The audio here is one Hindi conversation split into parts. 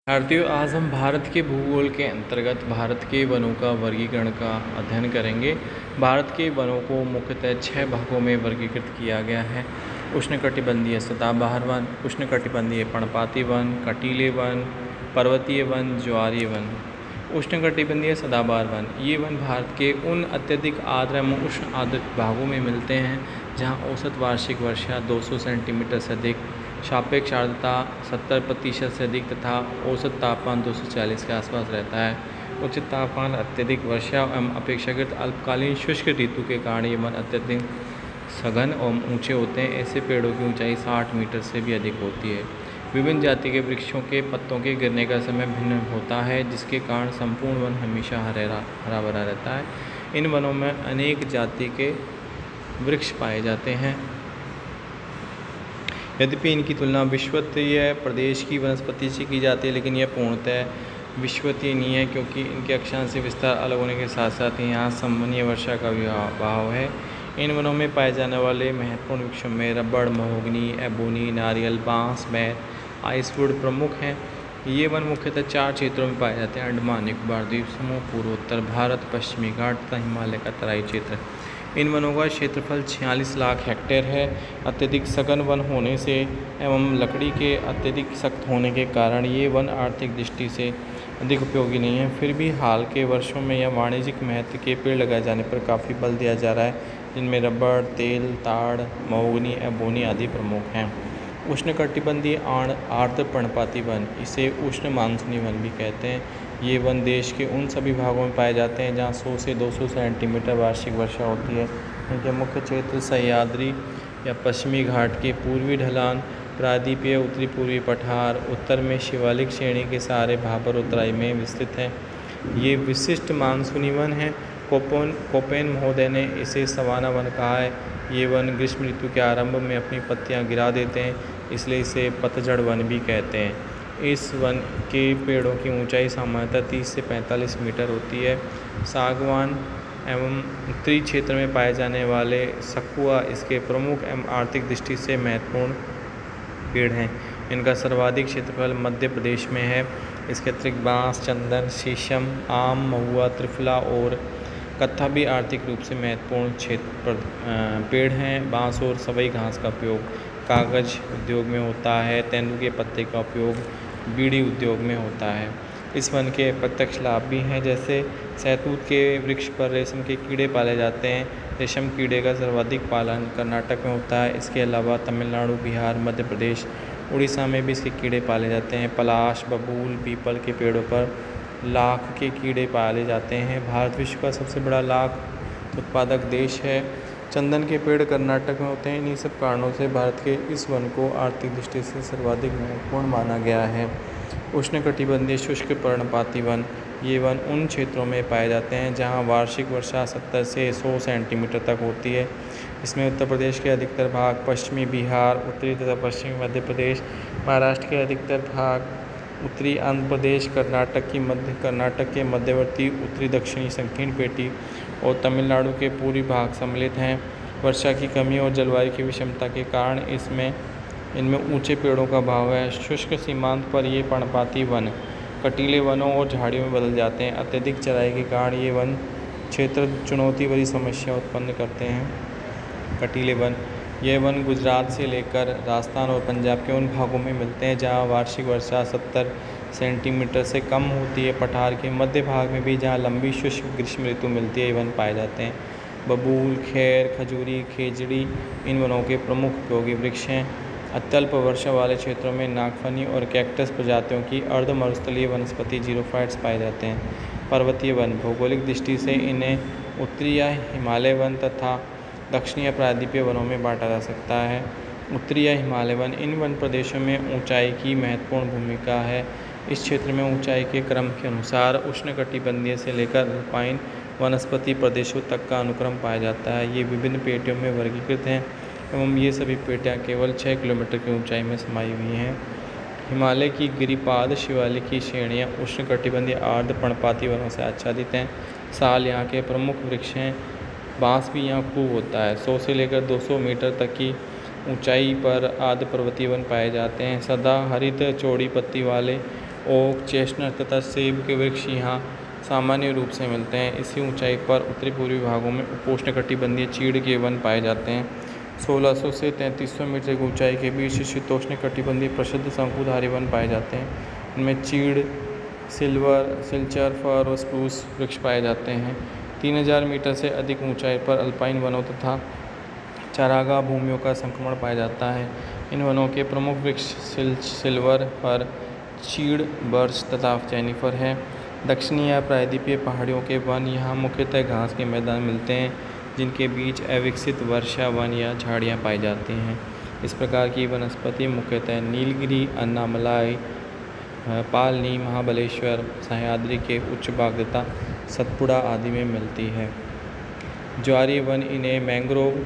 भारतीय आज हम भारत के भूगोल के अंतर्गत भारत के वनों का वर्गीकरण का अध्ययन करेंगे। भारत के वनों को मुख्यतः 6 भागों में वर्गीकृत किया गया है। उष्णकटिबंधीय सदाबहार वन, उष्णकटिबंधीय पर्णपाती वन, कटीले वन, पर्वतीय वन, ज्वारीय वन। उष्णकटिबंधीय सदाबहार वन, ये वन भारत के उन अत्यधिक आर्द्र एवं उष्ण आर्द्र भागों में मिलते हैं जहाँ औसत वार्षिक वर्षा 200 सेंटीमीटर से अधिक, सापेक्ष आर्द्रता 70% से अधिक तथा औसत तापमान 240 के आसपास रहता है। उच्च तापमान, अत्यधिक वर्षा एवं अपेक्षाकृत अल्पकालीन शुष्क ऋतु के कारण ये वन अत्यधिक सघन एवं ऊंचे होते हैं। ऐसे पेड़ों की ऊंचाई 60 मीटर से भी अधिक होती है। विभिन्न जाति के वृक्षों के पत्तों के गिरने का समय भिन्न होता है, जिसके कारण संपूर्ण वन हमेशा हरा भरा रहता है। इन वनों में अनेक जाति के वृक्ष पाए जाते हैं। यद्यपि इनकी तुलना विश्ववित्तीय प्रदेश की वनस्पति से की जाती है, लेकिन यह पूर्णतः विश्ववित्तीय नहीं है, क्योंकि इनके अक्षांशीय विस्तार अलग होने के साथ साथ यहाँ संवहनीय वर्षा का भी अभाव है। इन वनों में पाए जाने वाले महत्वपूर्ण वृक्षों में रबड़, महोगनी, एबोनी, नारियल, बांस, बैर, आइसवुड प्रमुख हैं। ये वन मुख्यतः 4 क्षेत्रों में पाए जाते हैं: अंडमान निकोबार द्वीप समूह, पूर्वोत्तर भारत, पश्चिमी घाट तथा हिमालय का तराई क्षेत्र। इन वनों का क्षेत्रफल 46 लाख हेक्टेयर है। अत्यधिक सघन वन होने से एवं लकड़ी के अत्यधिक सख्त होने के कारण ये वन आर्थिक दृष्टि से अधिक उपयोगी नहीं है। फिर भी हाल के वर्षों में यह वाणिज्यिक महत्व के पेड़ लगाए जाने पर काफ़ी बल दिया जा रहा है, जिनमें रबड़, तेल, ताड़, महोगनी, एबोनी आदि प्रमुख हैं। उष्णकटिबंधीय आर्द्र पर्णपाती वन, इसे उष्ण मानसूनी वन भी कहते हैं। ये वन देश के उन सभी भागों में पाए जाते हैं जहाँ 100 से 200 सेंटीमीटर वार्षिक वर्षा होती है। इनके मुख्य क्षेत्र सह्याद्री या पश्चिमी घाट के पूर्वी ढलान, प्रायद्वीपीय उत्तरी पूर्वी पठार, उत्तर में शिवालिक श्रेणी के सहारे भाबर उत्तराई में विस्तृत हैं। ये विशिष्ट मानसूनी वन है। कोपेन महोदय ने इसे सवाना वन कहा है। ये वन ग्रीष्म ऋतु के आरंभ में अपनी पत्तियां गिरा देते हैं, इसलिए इसे पतझड़ वन भी कहते हैं। इस वन के पेड़ों की ऊंचाई सामान्यतः 30 से 45 मीटर होती है। सागवान एवं उत्तरी क्षेत्र में पाए जाने वाले सखुआ इसके प्रमुख एवं आर्थिक दृष्टि से महत्वपूर्ण पेड़ हैं। इनका सर्वाधिक क्षेत्रफल मध्य प्रदेश में है। इसके अतिरिक्त बांस, चंदन, शीशम, आम, महुआ, त्रिफला और कत्था भी आर्थिक रूप से महत्वपूर्ण पेड़ हैं। बांस और सवई घास का उपयोग कागज़ उद्योग में होता है। तेंदू के पत्ते का उपयोग बीड़ी उद्योग में होता है। इस वन के प्रत्यक्ष लाभ भी हैं, जैसे सहतूत के वृक्ष पर रेशम के कीड़े पाले जाते हैं। रेशम कीड़े का सर्वाधिक पालन कर्नाटक में होता है। इसके अलावा तमिलनाडु, बिहार, मध्य प्रदेश, उड़ीसा में भी इसके कीड़े पाले जाते हैं। पलाश, बबूल, पीपल के पेड़ों पर लाख के कीड़े पाले जाते हैं। भारत विश्व का सबसे बड़ा लाख उत्पादक देश है। चंदन के पेड़ कर्नाटक में होते हैं। इन्हीं सब कारणों से भारत के इस वन को आर्थिक दृष्टि से सर्वाधिक महत्वपूर्ण माना गया है। उष्णकटिबंधीय शुष्क पर्णपाती वन, ये वन उन क्षेत्रों में पाए जाते हैं जहां वार्षिक वर्षा 70 से 100 सेंटीमीटर तक होती है। इसमें उत्तर प्रदेश के अधिकतर भाग, पश्चिमी बिहार, उत्तरी तथा पश्चिमी मध्य प्रदेश, महाराष्ट्र के अधिकतर भाग, उत्तरी आंध्र प्रदेश, कर्नाटक के मध्यवर्ती उत्तरी दक्षिणी संकीर्ण पेटी और तमिलनाडु के पूर्वी भाग सम्मिलित हैं। वर्षा की कमी और जलवायु की विषमता के कारण इनमें ऊंचे पेड़ों का अभाव है। शुष्क सीमांत पर ये पर्णपाती वन कटीले वनों और झाड़ियों में बदल जाते हैं। अत्यधिक चराई के कारण ये वन क्षेत्र चुनौती भरी समस्या उत्पन्न करते हैं। कटीले वन, यह वन गुजरात से लेकर राजस्थान और पंजाब के उन भागों में मिलते हैं जहां वार्षिक वर्षा 70 सेंटीमीटर से कम होती है। पठार के मध्य भाग में भी जहां लंबी शुष्क ग्रीष्म ऋतु मिलती है, ये वन पाए जाते हैं। बबूल, खैर, खजूरी, खेजड़ी इन वनों के प्रमुख उपयोगी वृक्ष हैं। अत्यल्प वर्षा वाले क्षेत्रों में नागफनी और कैक्टस प्रजातियों की अर्ध मरुस्थलीय वनस्पति जीरोफाइट्स पाए जाते हैं। पर्वतीय वन, भौगोलिक दृष्टि से इन्हें उत्तरी या हिमालय वन तथा दक्षिणी या प्रायद्वीपीय वनों में बांटा जा सकता है। उत्तरी या हिमालय वन, इन वन प्रदेशों में ऊंचाई की महत्वपूर्ण भूमिका है। इस क्षेत्र में ऊंचाई के क्रम के अनुसार उष्णकटिबंधीय से लेकर अल्पाइन वनस्पति प्रदेशों तक का अनुक्रम पाया जाता है। ये विभिन्न पेटियों में वर्गीकृत हैं एवं ये सभी पेटियाँ केवल 6 किलोमीटर की ऊंचाई में समाई हुई हैं। हिमालय की गिरिपाद शिवालिक की श्रेणियाँ उष्णकटिबंधीय आर्द्र पर्णपाती वनों से आच्छादित हैं। साल यहाँ के प्रमुख वृक्ष हैं। बांस भी यहाँ खूब होता है। 100 से लेकर 200 मीटर तक की ऊंचाई पर आर्द्र पर्वतीय वन पाए जाते हैं। सदा हरित चौड़ी पत्ती वाले ओक, चेस्टनट तथा सेब के वृक्ष यहाँ सामान्य रूप से मिलते हैं। इसी ऊंचाई पर उत्तरी पूर्वी भागों में उपोष्णकटिबंधीय चीड़ के वन पाए जाते हैं। 1600 से 3300 मीटर की ऊंचाई के बीच शीतोष्णकटिबंधीय प्रसिद्ध शंकुधारी वन पाए जाते हैं। इनमें चीड़, सिल्चर, फर और स्प्रूस वृक्ष पाए जाते हैं। 3000 मीटर से अधिक ऊंचाई पर अल्पाइन वनों तथा चारागाह भूमियों का संक्रमण पाया जाता है। इन वनों के प्रमुख वृक्ष सिल्वर, फर, चीड़, बर्च तथा जेनिफर है। दक्षिणी या प्रायद्वीपीय पहाड़ियों के वन यहाँ मुख्यतः घास के मैदान मिलते हैं, जिनके बीच अविकसित वर्षा वन या झाड़ियाँ पाई जाती हैं। इस प्रकार की वनस्पति मुख्यतः नीलगिरी, अन्नामलाई, पालनी, महाबलेश्वर, सह्याद्री के उच्च भाग तथा सतपुड़ा आदि में मिलती है। ज्वारीय वन, इन्हें मैंग्रोव,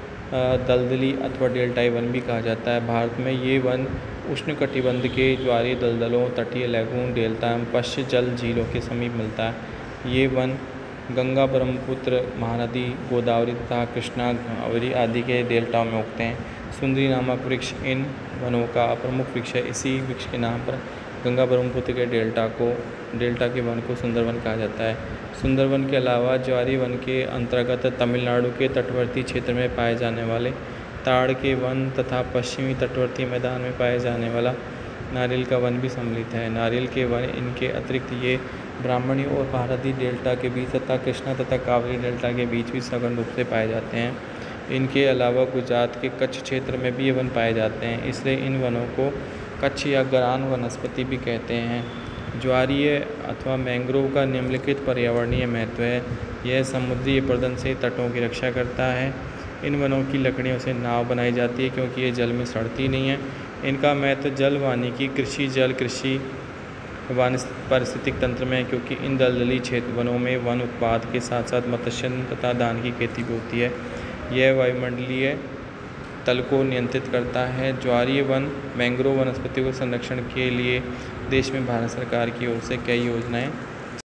दलदली अथवा डेल्टाई वन भी कहा जाता है। भारत में ये वन उष्णकटिबंध के ज्वारीय दलदलों, तटीय लैगून, डेल्टा एवं पश्च जल झीलों के समीप मिलता है। ये वन गंगा, ब्रह्मपुत्र, महानदी, गोदावरी तथा कृष्णा, गोदावरी आदि के डेल्टाओं में उगते हैं। सुंदरी नामक वृक्ष इन वनों का प्रमुख वृक्ष है। इसी वृक्ष के नाम पर गंगा ब्रह्मपुत्र के डेल्टा के वन को सुंदरवन कहा जाता है। सुंदरवन के अलावा ज्वारीय वन के अंतर्गत तमिलनाडु के तटवर्ती क्षेत्र में पाए जाने वाले ताड़ के वन तथा पश्चिमी तटवर्ती मैदान में पाए जाने वाला नारियल का वन भी सम्मिलित है। नारियल के वन, इनके अतिरिक्त ये ब्राह्मणी और भारती डेल्टा के बीच तथा कृष्णा तथा कावेरी डेल्टा के बीच भी सघन रूप से पाए जाते हैं। इनके अलावा गुजरात के कच्छ क्षेत्र में भी ये वन पाए जाते हैं, इसलिए इन वनों को कच्छ या गरान वनस्पति भी कहते हैं। ज्वारीय अथवा मैंग्रोव का निम्नलिखित पर्यावरणीय महत्व है। यह समुद्री अपरदन से तटों की रक्षा करता है। इन वनों की लकड़ियों से नाव बनाई जाती है क्योंकि ये जल में सड़ती नहीं है। इनका महत्व जल वानिकी, कृषि, जल कृषि, पारिस्थितिक तंत्र में है, क्योंकि इन दलदली क्षेत्र वनों में वन उत्पाद के साथ साथ मत्स्य तथा धान की खेती भी होती है। यह वायुमंडलीय तल को नियंत्रित करता है। ज्वारीय वन, मैंग्रोव वनस्पति के संरक्षण के लिए देश में भारत सरकार की ओर से कई योजनाएं